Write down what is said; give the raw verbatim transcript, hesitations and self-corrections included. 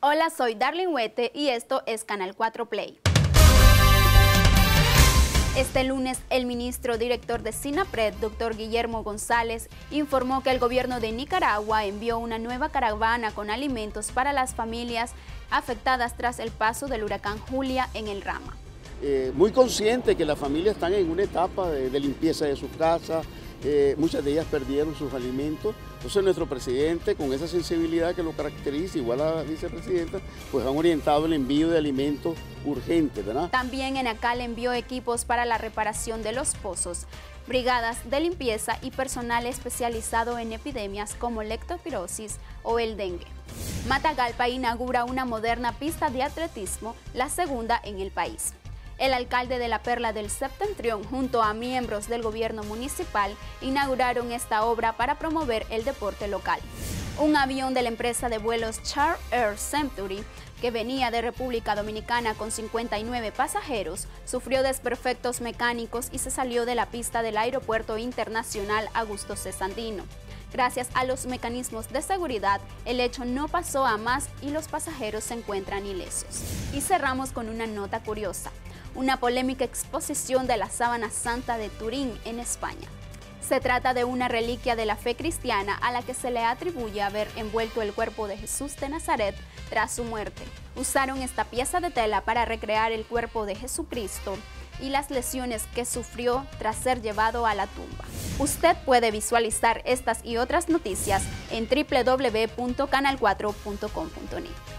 Hola, soy Darlene Huete y esto es Canal cuatro Play. Este lunes, el ministro director de SINAPRED, doctor Guillermo González, informó que el gobierno de Nicaragua envió una nueva caravana con alimentos para las familias afectadas tras el paso del huracán Julia en el Rama. Eh, muy consciente que las familias están en una etapa de, de limpieza de sus casas, eh, muchas de ellas perdieron sus alimentos. Entonces nuestro presidente, con esa sensibilidad que lo caracteriza, igual a la vicepresidenta, pues han orientado el envío de alimentos urgentes, ¿verdad? También Enacal envió equipos para la reparación de los pozos, brigadas de limpieza y personal especializado en epidemias como leptospirosis o el dengue. Matagalpa inaugura una moderna pista de atletismo, la segunda en el país. El alcalde de la Perla del Septentrión, junto a miembros del gobierno municipal, inauguraron esta obra para promover el deporte local. Un avión de la empresa de vuelos Char Air Century, que venía de República Dominicana con cincuenta y nueve pasajeros, sufrió desperfectos mecánicos y se salió de la pista del Aeropuerto Internacional Augusto C. Sandino. Gracias a los mecanismos de seguridad, el hecho no pasó a más y los pasajeros se encuentran ilesos. Y cerramos con una nota curiosa. Una polémica exposición de la Sábana Santa de Turín, en España. Se trata de una reliquia de la fe cristiana a la que se le atribuye haber envuelto el cuerpo de Jesús de Nazaret tras su muerte. Usaron esta pieza de tela para recrear el cuerpo de Jesucristo y las lesiones que sufrió tras ser llevado a la tumba. Usted puede visualizar estas y otras noticias en doble u doble u doble u punto canal cuatro punto com punto net.